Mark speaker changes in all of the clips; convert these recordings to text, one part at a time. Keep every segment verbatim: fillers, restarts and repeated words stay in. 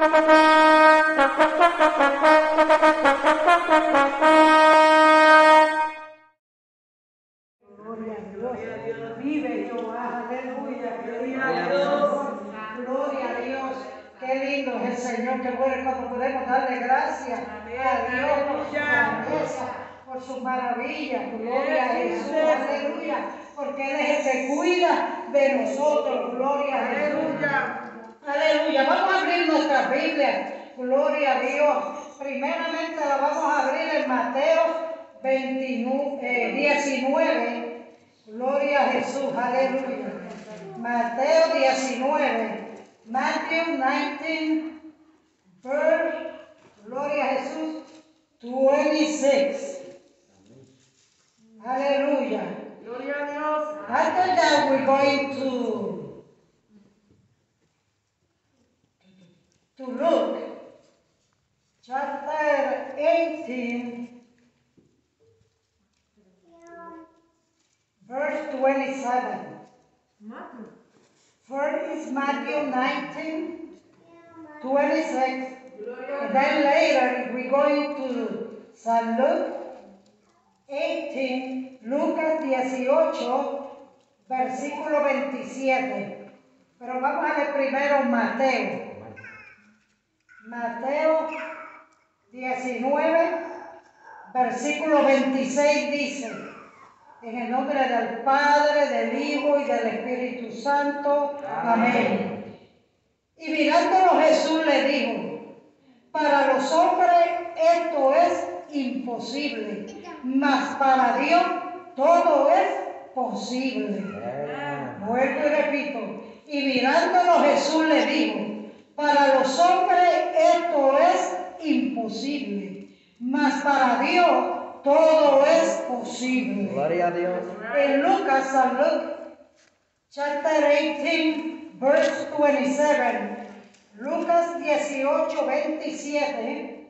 Speaker 1: Gloria a Dios. Vive Jehová. Aleluya. Gloria a Dios. Gloria a Dios. Qué lindo es el Señor. Qué bueno cuando podemos darle gracias a Dios por su grandeza, por sus maravillas. Gloria a Jesús. Aleluya. Porque Él es el que cuida de nosotros. Gloria a Jesús. Aleluya. Vamos a abrir nuestra Biblia. Gloria a Dios. Primeramente la vamos a abrir en Mateo veintinueve, diecinueve. Gloria a Jesús. Aleluya. Mateo diecinueve. Matthew nineteen, verse, gloria a Jesús, veintiséis. Aleluya.
Speaker 2: Gloria a Dios.
Speaker 1: After that, we're going to, to look, chapter eighteen, verse twenty-seven. First is Matthew nineteen, twenty-six. And then later we're going to San Luke eighteen, Lucas dieciocho, versículo veintisiete. Pero vamos a ver primero Mateo. Mateo diecinueve, versículo veintiséis dice: en el nombre del Padre, del Hijo y del Espíritu Santo. Amén. Y mirándolo Jesús le dijo: para los hombres esto es imposible, mas para Dios todo es posible. Vuelvo y repito. Y mirándolo Jesús le dijo: para los hombres esto es imposible, mas para Dios todo es posible.
Speaker 3: Gloria a Dios.
Speaker 1: En Lucas, San Luke, chapter eighteen, verse twenty-seven. Lucas dieciocho, veintisiete.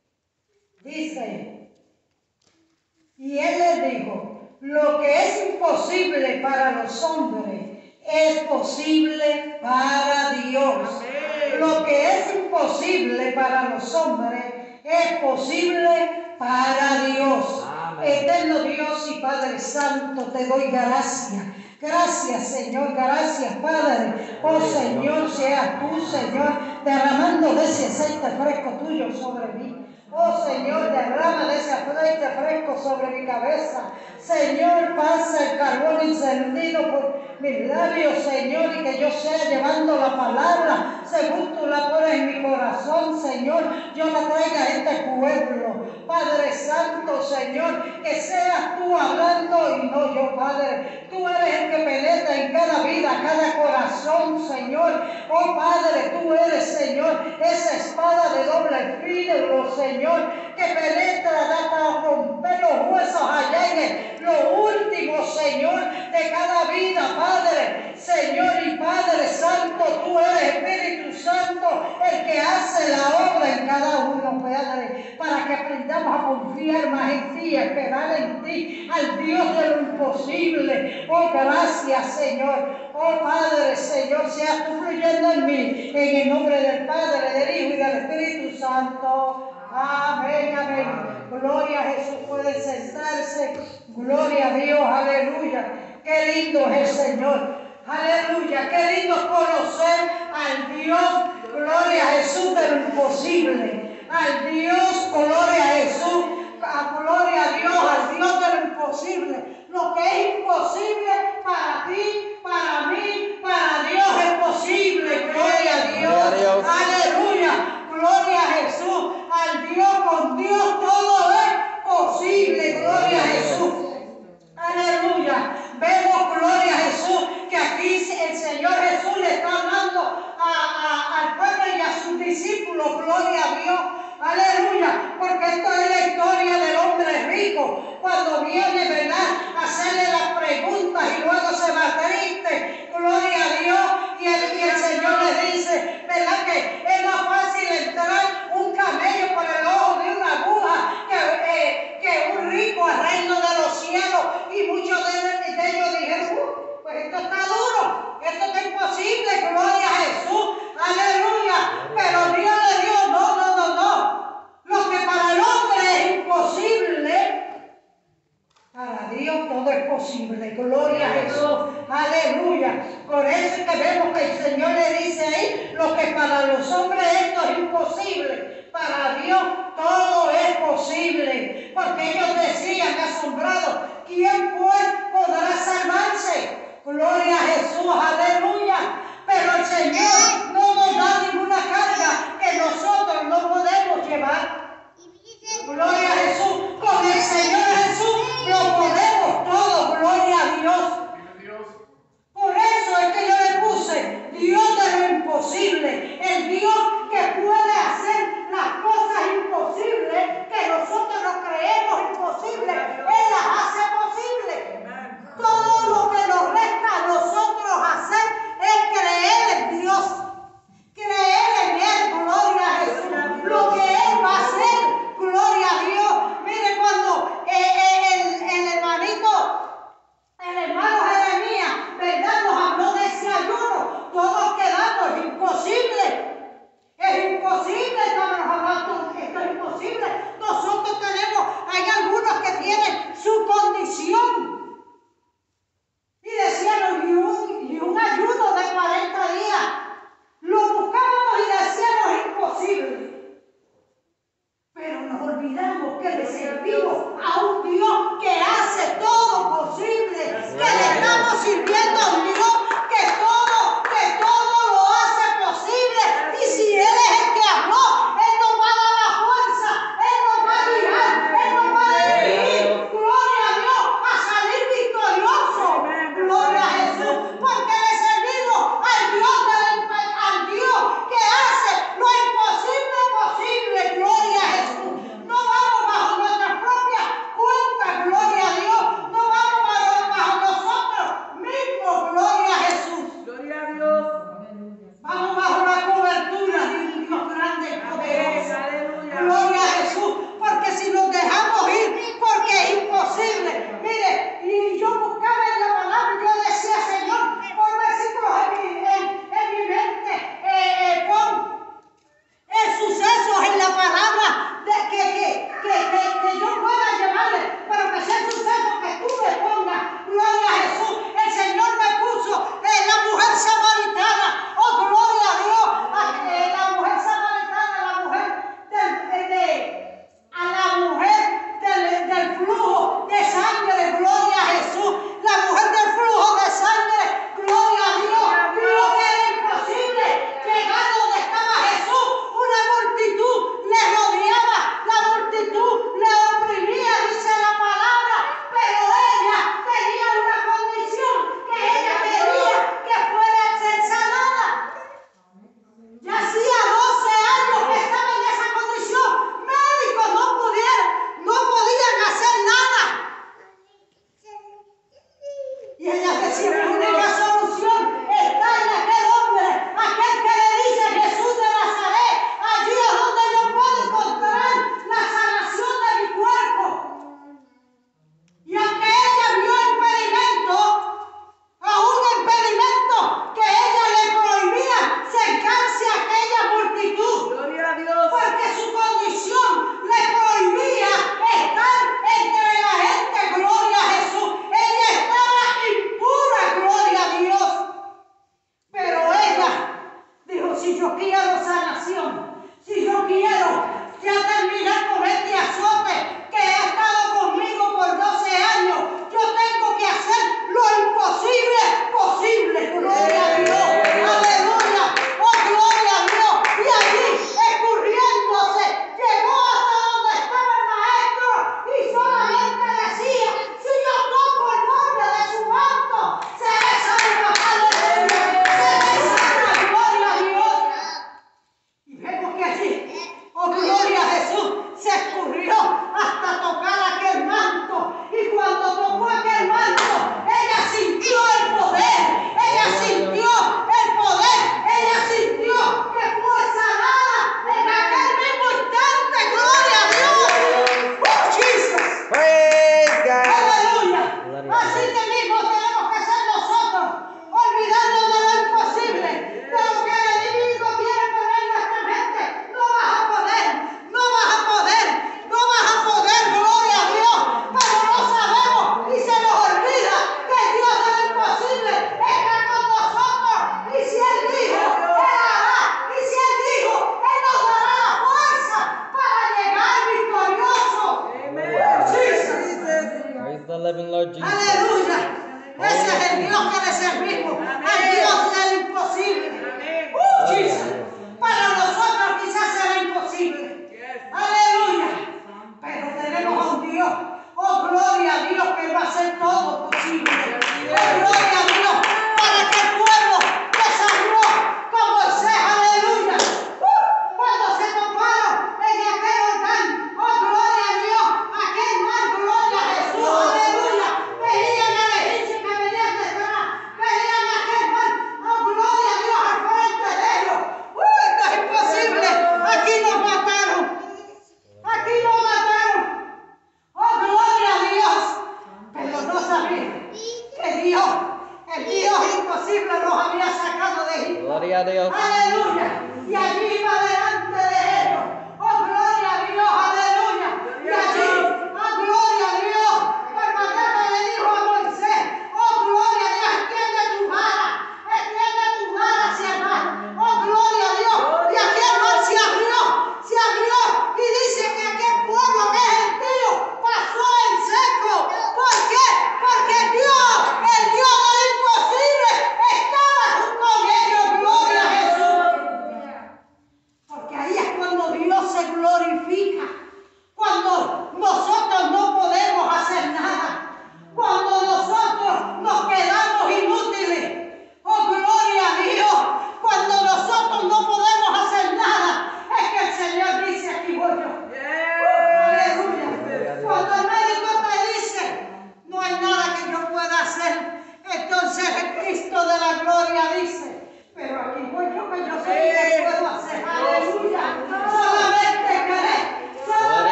Speaker 1: Dice: y él les dijo: lo que es imposible para los hombres es posible para Dios. Amén. Lo que es imposible para los hombres es posible para Dios. Amén. Eterno Dios y Padre Santo, te doy gracias. Gracias, Señor, gracias, Padre. Oh, Señor, seas tú, Señor, derramando de ese aceite fresco tuyo sobre mí. Oh, Señor, derrama de ese aceite fresco sobre mi cabeza. Señor, pasa el carbón encendido por mis labios, Señor, y que yo sea llevando la palabra según tú la pones en mi corazón, Señor. Yo la traiga a este pueblo. Padre Santo, Señor, que seas tú hablando y no yo, Padre. Tú eres el que penetra en cada vida, cada corazón, Señor. Oh, Padre, tú eres, Señor, esa espada de doble filo, Señor, que penetra hasta romper los huesos allá en el, lo último, Señor, de cada vida, Padre. Señor y Padre Santo, tú eres Espíritu Santo, el que hace la obra en cada uno, Padre, para que aprendamos a confiar más en ti, a esperar en ti, al Dios de lo imposible. Oh, gracias, Señor. Oh, Padre, Señor, seas tú fluyendo en mí, en el nombre del Padre, del Hijo y del Espíritu Santo. Amén, amén. Gloria a Jesús, puede sentarse. Gloria a Dios, aleluya. Qué lindo es el Señor. Aleluya, qué lindo es conocer al Dios, gloria a Jesús, de lo imposible. Al Dios, gloria a Jesús, a gloria a Dios, al Dios de lo imposible. Lo que es imposible para ti, para mí, para Dios es posible. Gloria a Dios.
Speaker 3: Gloria a Dios.
Speaker 1: Aleluya. Gloria a Jesús. Al Dios, con Dios todo es posible. Gloria a Jesús. Aleluya. Vemos, gloria a Jesús, que aquí el Señor Jesús le está hablando a, a, al pueblo y a sus discípulos. Gloria a Dios. Aleluya. Porque esto es la historia del hombre rico. Cuando viene, ¿verdad?, a hacerle las preguntas y luego se va triste. Gloria a Dios. Y el, y el Señor le dice, ¿verdad?, que es más fácil entrar un camello por el ojo de una aguja que, eh, que un rico al reino de los cielos. Y muchos de, de ellos dijeron, uh, pues esto está duro, esto está imposible. Gloria a Jesús. Aleluya. Pero Dios Gloria a Jesús. Aleluya. Por eso es que vemos que el Señor le dice ahí, lo que para los hombres esto es imposible, para Dios todo es posible. Porque ellos decían asombrados, ¿quién pues podrá salvarse? Gloria a Jesús, aleluya. Pero el Señor no nos da ninguna carga que nosotros no podemos llevar. Gloria a Jesús. Con el Señor Jesús lo podemos todo. Gloria a Dios. Por eso es que yo le puse Dios de lo imposible. El Dios que puede hacer las cosas imposibles que nosotros nos creemos imposibles. Él las hace posibles. Todo lo que nos resta a nosotros hacer es creer en Dios. Creer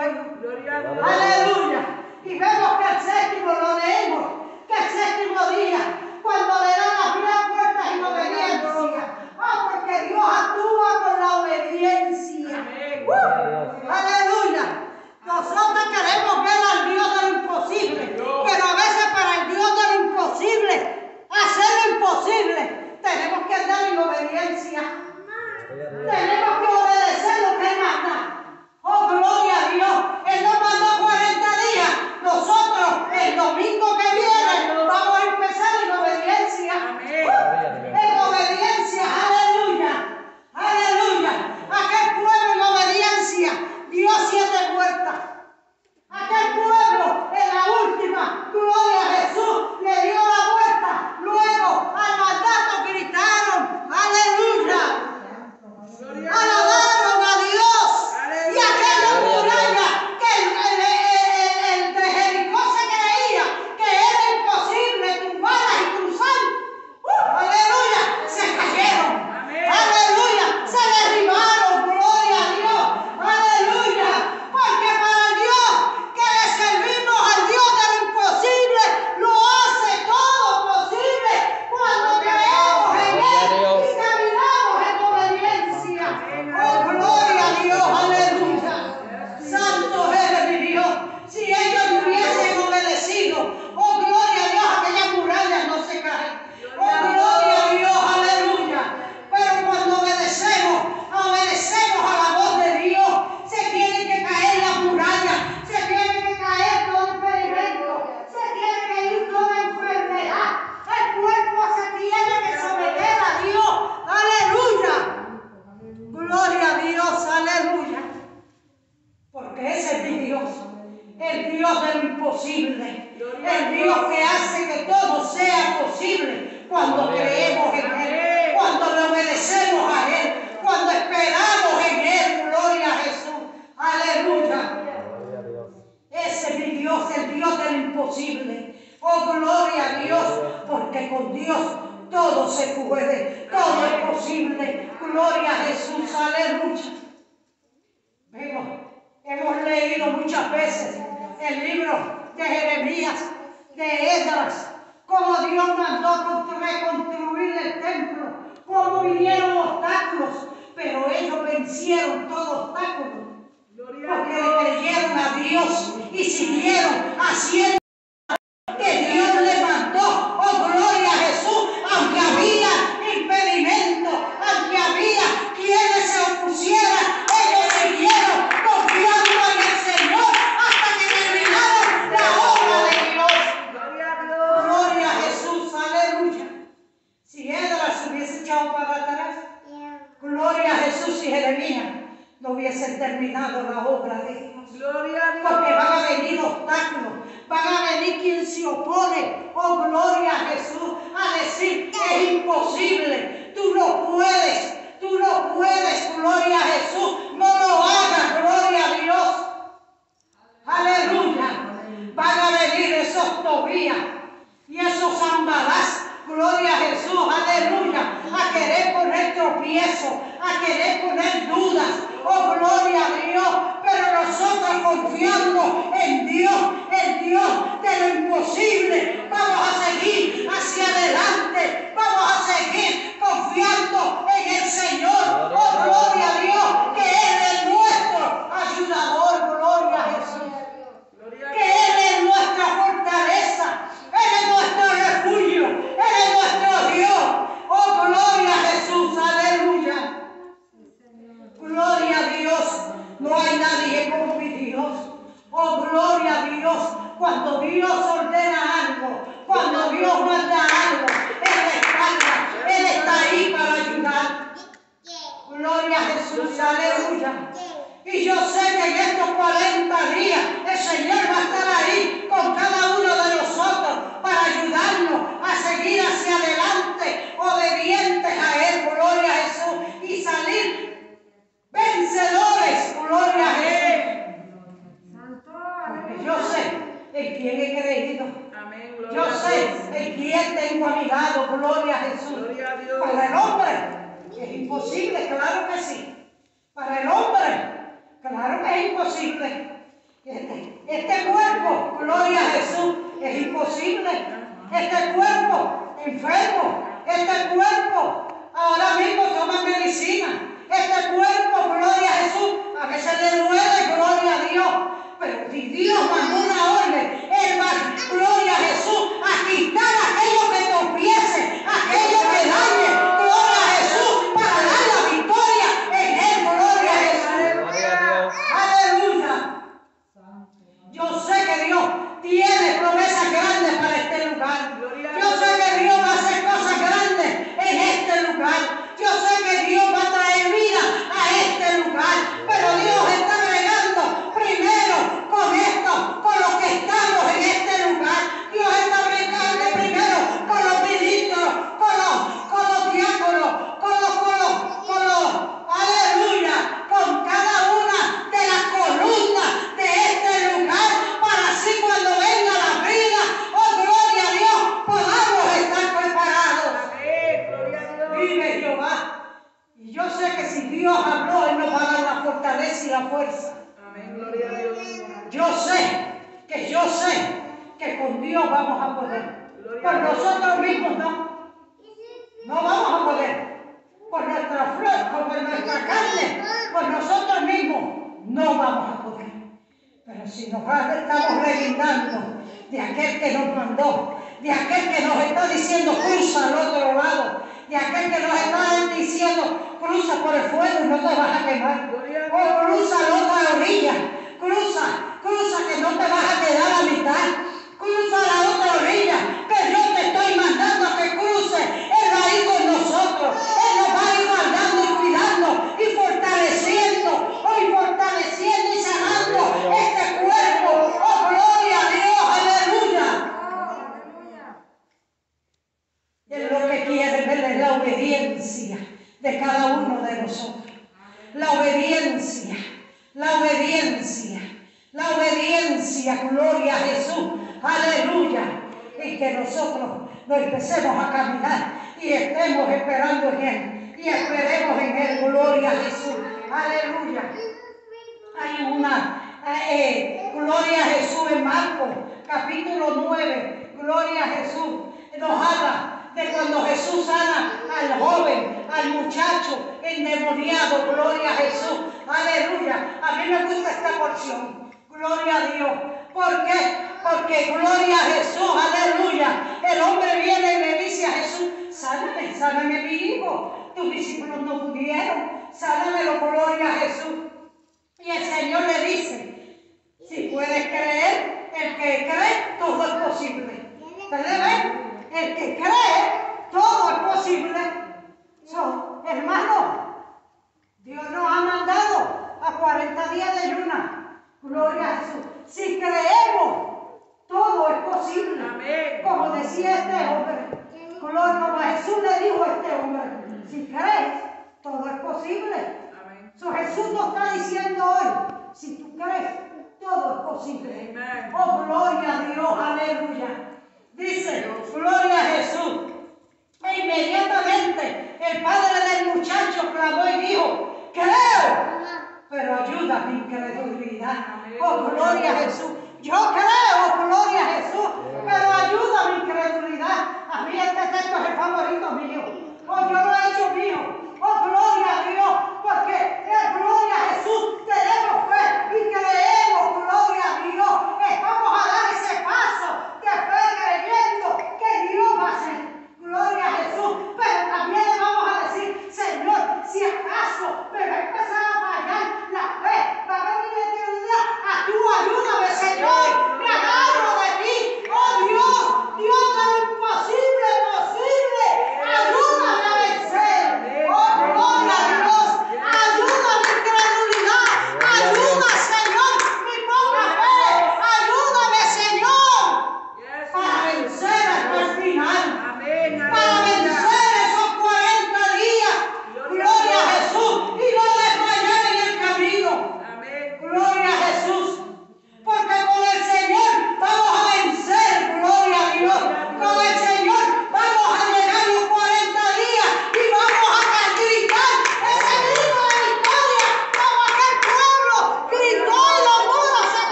Speaker 1: fuego. Aleluya. Y vemos que el séptimo lo leemos, que el séptimo día, cuando le dan abrir puertas en obediencia. Ah, porque Dios actúa con la obediencia. Uh, aleluya. Nosotros queremos ver al Dios de lo imposible, pero a veces para el Dios de lo imposible, hacer lo imposible, tenemos que andar en obediencia. Tenemos que obedecer lo que Él manda. Oh, gloria a Dios. Él nos mandó cuarenta días. Nosotros, el domingo que viene, vamos a empezar en obediencia. Uh, en obediencia. Aleluya. Aleluya. Aquel pueblo en obediencia dio siete vueltas. Aquel pueblo en la última, gloria a Jesús, le dio la vuelta. Luego al mandato gritaron, aleluya. Alabaron a Dios. Y aquella muralla que el, el, el, el de Jericó se creía que era imposible tumbarla y cruzar. Uh, aleluya. Se cayeron. Aleluya. Se derribaron. Gloria a Dios. Aleluya. Porque para Dios que le servimos al Dios de lo imposible, lo hace todo posible cuando creemos en Él y caminamos en obediencia. Oh, gloria a Dios, aleluya. Santo eres mi Dios. Si ellos no hubiesen obedecido, oh, gloria a Dios, aquellas murallas no se caen. Oh, gloria a Dios, aleluya. Pero cuando obedecemos, obedecemos a la voz de Dios, se tienen que caer las murallas, se tiene que caer todo impedimento, se tiene que ir toda enfermedad. El cuerpo se tiene que someter a Dios. Aleluya. Gloria a Dios, aleluya. Porque ese es mi Dios, el Dios del imposible, el Dios que hace que todo sea posible cuando creemos en Él, cuando le obedecemos a Él, cuando esperamos en Él. Gloria a Jesús, aleluya. Ese es mi Dios, el Dios del imposible. Oh, gloria a Dios, porque con Dios todo se puede, todo es posible. Gloria a Jesús, aleluya. Vemos, hemos leído muchas veces el libro de Jeremías, de Esdras, cómo Dios mandó reconstruir el templo, cómo vinieron obstáculos, pero ellos vencieron todo obstáculo, porque le creyeron a Dios y siguieron haciendo que Dios le mandó. Oh, gloria a Jesús, aunque había impedimentos, aunque había quienes se opusieran, ellos siguieron confiando en el Señor hasta que terminaron la obra de Dios. Gloria a Jesús, aleluya. Si Esdras se hubiese echado para atrás, gloria a Jesús, y Jeremías no hubiesen terminado la obra de Dios. Porque van a venir obstáculos, van a venir quien se opone, oh, gloria a Jesús, a decir que es imposible, tú no puedes, tú no puedes, gloria a Jesús, no lo hagas, gloria a Dios. Aleluya. Van a venir esos Tobías y esos Zambalás, gloria a Jesús, aleluya, a querer poner tropiezo, a querer poner dudas. Oh, gloria a Dios, pero nosotros confiando en Dios, el Dios de lo imposible, vamos a seguir hacia adelante, vamos a seguir confiando en el Señor. Oh, gloria a Dios, que Él es nuestro ayudador, gloria a Jesús, que Él es nuestra fortaleza, Él es nuestro refugio, Él es nuestro Dios. Oh, gloria a Jesús, aleluya. Gloria a Dios, no hay nadie como mi Dios. Oh, gloria a Dios, cuando Dios ordena algo, cuando Dios manda algo, Él respalda, Él está ahí para ayudar. Gloria a Jesús, aleluya. Y yo sé que en estos cuarenta días el Señor va a estar ahí con cada uno de nosotros para ayudarnos a seguir hacia adelante, obedientes a Él, gloria a Jesús, y salir vencedores, gloria a Él. Porque yo sé en quién he creído. Yo sé en quién tengo a mi lado, gloria a Jesús. Para el hombre es imposible, claro que sí. Para el hombre, claro que es imposible. Este, este cuerpo, gloria a Jesús, es imposible. Este cuerpo enfermo, este cuerpo ahora mismo toma medicina. Este cuerpo, gloria a Jesús, a veces le duele, gloria a Dios. Pero si Dios mandó una orden, Él va, gloria a Jesús, a quitar aquello que tropiece, aquello que dañe, gloria a Jesús, para dar la victoria en Él, gloria a Jesús. Aleluya. Yo sé que Dios tiene promesas grandes para este lugar. Yo sé que Dios va a hacer cosas grandes en este lugar. Yo sé que Dios va a traer vida a este lugar. Pero Dios está bregando primero con esto, con los que estamos en este lugar. Dios está bregando primero con los ministros, con los, con los diáconos, con los, con los, con los, aleluya, con cada una de las columnas de este lugar, para así cuando venga la vida, oh gloria a Dios, podamos estar preparados. Vive Jehová. Y yo sé que si Dios habló, Él nos va a dar la fortaleza y la fuerza.
Speaker 2: Amén, gloria a Dios.
Speaker 1: Yo sé, que yo sé que con Dios vamos a poder. Por nosotros mismos no. No vamos a poder. Por nuestra fuerza, por nuestra carne, por nosotros mismos no vamos a poder. Pero si nos estamos reguindando de aquel que nos mandó, de aquel que nos está diciendo cruza al otro lado, de aquel que nos está diciendo cruza por el fuego y no te vas a quemar, o cruza a la otra orilla, cruza, cruza que no te vas a quedar a mitad, cruza a la otra orilla, que yo te estoy mandando a que cruce. Él va a ir con nosotros, Él nos va a ir mandando y cuidando y fortaleciendo, hoy fortaleciendo y sanando este cuerpo. Oh, gloria a Dios, aleluya. Él lo que quiere ver es la obediencia de cada uno de nosotros. La obediencia, la obediencia, la obediencia, gloria a Jesús, aleluya. Y que nosotros nos empecemos a caminar y estemos esperando en Él y esperemos en Él, gloria a Jesús, aleluya. Hay una, eh, gloria a Jesús en Marcos, capítulo nueve, gloria a Jesús, nos habla de cuando Jesús sana al joven, al muchacho endemoniado, gloria a Jesús, aleluya. A mí me gusta esta porción, gloria a Dios. ¿Por qué? Porque gloria a Jesús, aleluya. El hombre viene y le dice a Jesús, sáname, sáname mi hijo. Tus discípulos no pudieron, sánamelo, gloria a Jesús. Y el Señor le dice, si puedes creer, el que cree, todo es posible. ¿Ustedes ven? El que cree, todo es posible. So, hermano, Dios nos ha mandado a cuarenta días de ayuna. Gloria a Jesús. Si creemos, todo es posible. Amén. Como decía este hombre, gloria, como Jesús le dijo a este hombre, si crees, todo es posible. Amén. So, Jesús nos está diciendo hoy, si tú crees, todo es posible. Amén. Oh, gloria a Dios, aleluya. Dice, gloria a Jesús. E inmediatamente el padre del muchacho clamó y dijo, creo, pero ayuda mi incredulidad. Oh, gloria a Jesús. Yo creo, gloria a Jesús, pero ayuda mi incredulidad. A mí este texto es el favorito mío. Oh, yo lo he hecho mío. Oh, gloria a Dios, porque es gloria a Jesús. Tenemos fe y creemos, gloria a Dios. Vamos a dar ese paso de fe creyendo que Dios va a hacer. Gloria a Jesús. Pero también le vamos a decir, Señor, si acaso me va a empezar a fallar la fe, va a venir la incredulidad, a tú ayúdame, Señor.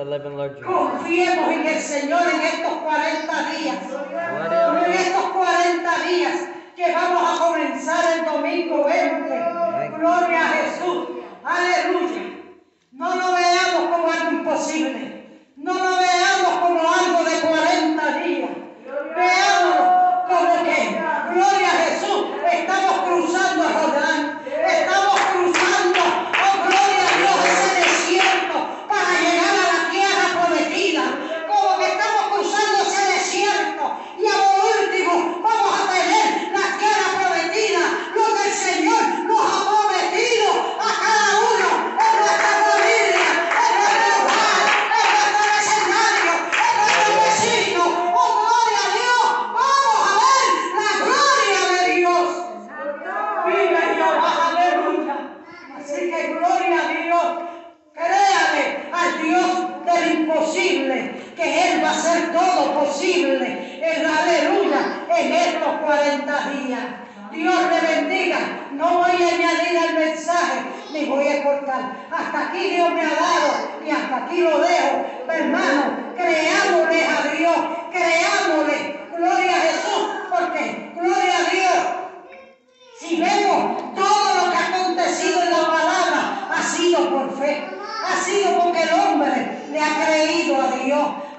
Speaker 2: that live in Lord Jesus.
Speaker 1: Confiemos en el Señor en estos cuarenta días. En estos cuarenta días que vamos a comenzar el domingo veinte. Gloria a Jesús. Aleluya. No lo veamos como algo imposible. No lo veamos como algo de cuarenta días. Veámoslo como que, gloria a Jesús, estamos cruzando el Jordán. Estamos cruzando, oh gloria a Dios, ese desierto para llegar a la tierra prometida. Como que estamos cruzando ese desierto y a lo último vamos a tener la tierra prometida, lo que el Señor nos ha prometido a cada uno en nuestra familia, en nuestro hogar, en nuestro vecindario, en nuestro vecino. Oh gloria a Dios, vamos a ver la gloria de Dios. Vive Jehová, aleluya. Así que gloria a Dios. Créale al Dios del imposible, que Él va a hacer todo posible. En aleluya, en estos cuarenta días. Dios le bendiga. No voy a añadir al mensaje, ni voy a cortar. Hasta aquí Dios me ha dado y hasta aquí lo dejo. Hermano, creámosle a Dios, creámosle. Gloria a Jesús, porque gloria a Dios. Si vemos todo lo que ha acontecido en la palabra, ha sido por fe, ha sido porque el hombre le ha creído a Dios.